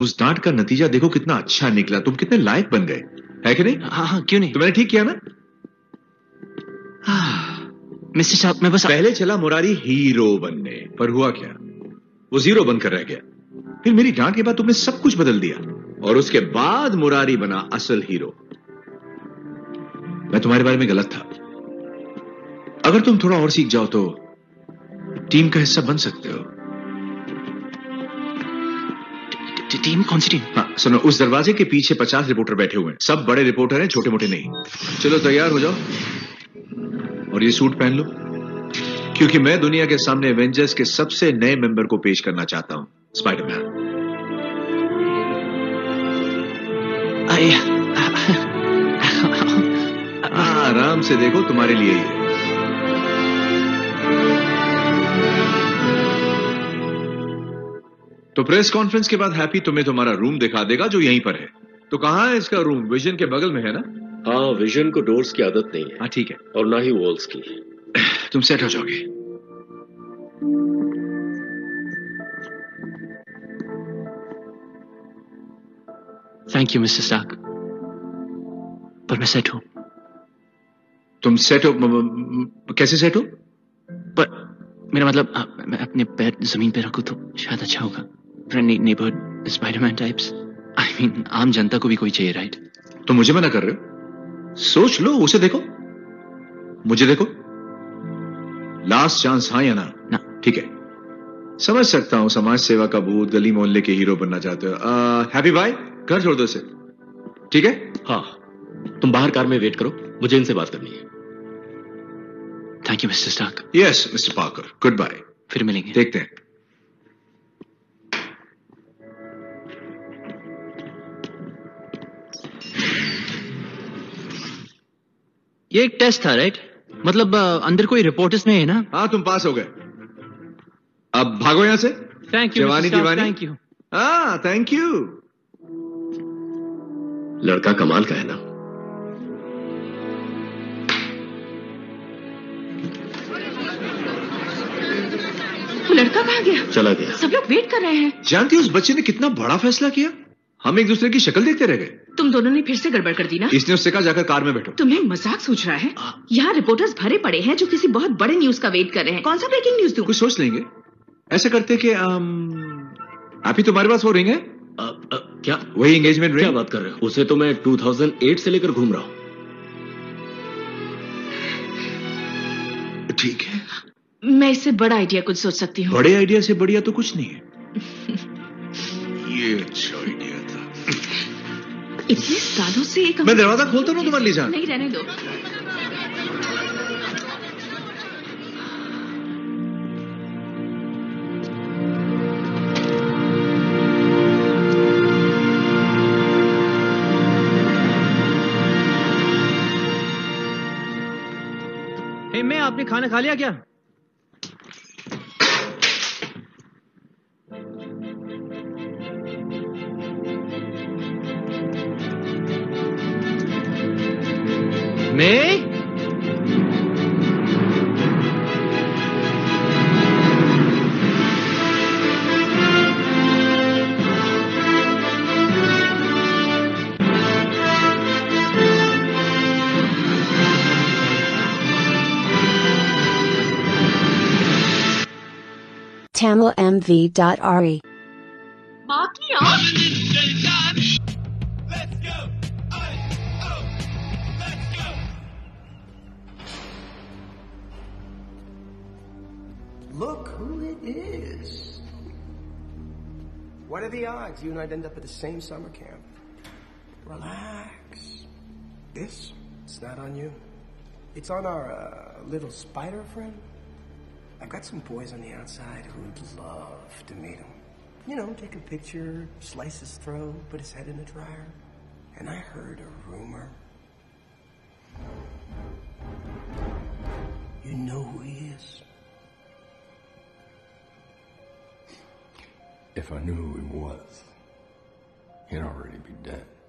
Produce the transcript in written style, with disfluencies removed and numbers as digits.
उस डांट का नतीजा देखो कितना अच्छा निकला, तुम कितने लायक बन गए, है कि नहीं? हाँ हाँ, क्यों नहीं? तो मैंने ठीक किया ना? मिस्टर साहब, मैं बस पहले चला मुरारी हीरो बनने, पर हुआ क्या? वो जीरो बनकर रह गया। फिर मेरी डांट के बाद तुमने सब कुछ बदल दिया, और उसके बाद मुरारी बना असल हीरो। मैं तुम्हारे बारे में गलत था। अगर तुम थोड़ा और सीख जाओ तो टीम का हिस्सा बन सकते हो। टीम? कौन सी टीम? हाँ सुनो, उस दरवाजे के पीछे 50 रिपोर्टर बैठे हुए हैं। सब बड़े रिपोर्टर हैं, छोटे मोटे नहीं। चलो तैयार हो जाओ और ये सूट पहन लो, क्योंकि मैं दुनिया के सामने एवेंजर्स के सबसे नए मेंबर को पेश करना चाहता हूं, स्पाइडरमैन। आराम से देखो, तुम्हारे लिए ही है। तो प्रेस कॉन्फ्रेंस के बाद हैप्पी तुम्हें तुम्हारा रूम दिखा देगा, जो यहीं पर है। तो कहां है इसका रूम? विजन के बगल में है ना? हाँ, विजन को डोर्स की आदत नहीं है। हाँ ठीक है, और ना ही वॉल्स की। तुम सेट हो जाओगे। थैंक यू मिस्टर स्टार्क, पर मैं सेट हूं। तुम सेट हो? कैसे सेट हो? पर मेरा मतलब, मैं अपने पैर जमीन पे रखूं तो शायद अच्छा होगा। Friendly neighbourhood Spiderman types. I mean आम जनता को भी कोई चाहिए, राइट? तो मुझे मना कर रहे हो? सोच लो, उसे देखो, मुझे देखो। लास्ट चांस, हाँ या ना? ना। ठीक है, समझ सकता हूं समाज सेवा का भूत, गली मोहल्ले के हीरो बनना चाहते हो। हैप्पी भाई, घर छोड़ दो इसे, ठीक है? हाँ, तुम बाहर कार में वेट करो, मुझे इनसे बात करनी है। Thank you mister Stark. Yes mister Parker, good bye. फिर मिलेंगे। देखते हैं। ये एक टेस्ट था, राइट? मतलब अंदर कोई रिपोर्टर्स में है ना? हाँ, तुम पास हो गए। अब भागो यहां से। Thank you Jawani Deewani. Thank you. हाँ, थैंक यू। लड़का कमाल का है ना? वो लड़का कहाँ गया? चला गया। सब लोग वेट कर रहे हैं। जानती हो उस बच्चे ने कितना बड़ा फैसला किया? हम एक दूसरे की शक्ल देखते रह गए। तुम दोनों ने फिर से गड़बड़ कर दी ना? इसने उससे कहा जाकर कार में बैठो। तुम्हें मजाक सूझ रहा है? यहाँ रिपोर्टर्स भरे पड़े हैं जो किसी बहुत बड़े न्यूज का वेट कर रहे हैं। कौन सा ब्रेकिंग न्यूज दूं? कुछ सोच लेंगे। ऐसा करते कि आप ही, तुम्हारे पास वो रिंग है? क्या? वही एंगेजमेंट रिंग? क्या बात कर रहे हो? उसे तो मैं 2008 से लेकर घूम रहा हूं। ठीक है, मैं इससे बड़ा आइडिया कुछ सोच सकती हूँ। बड़े आइडिया से बढ़िया तो कुछ नहीं है। ये अच्छा आइडिया था। इतने सालों से एक मैं दरवाजा खोलता हूँ तुम्हारे लिए जान। नहीं, रहने दो। मैं आपने खाना खा लिया क्या? मैं TamilMV.re Look who it is. What are the odds you and I'd end up at the same summer camp? Relax. It's not on you. It's on our little spider friend. I've got some boys on the outside who'd love to meet him. You know, take a picture, slice his throat, put his head in the dryer. And I heard a rumor. You know who he is? If I knew who he was, he'd already be dead.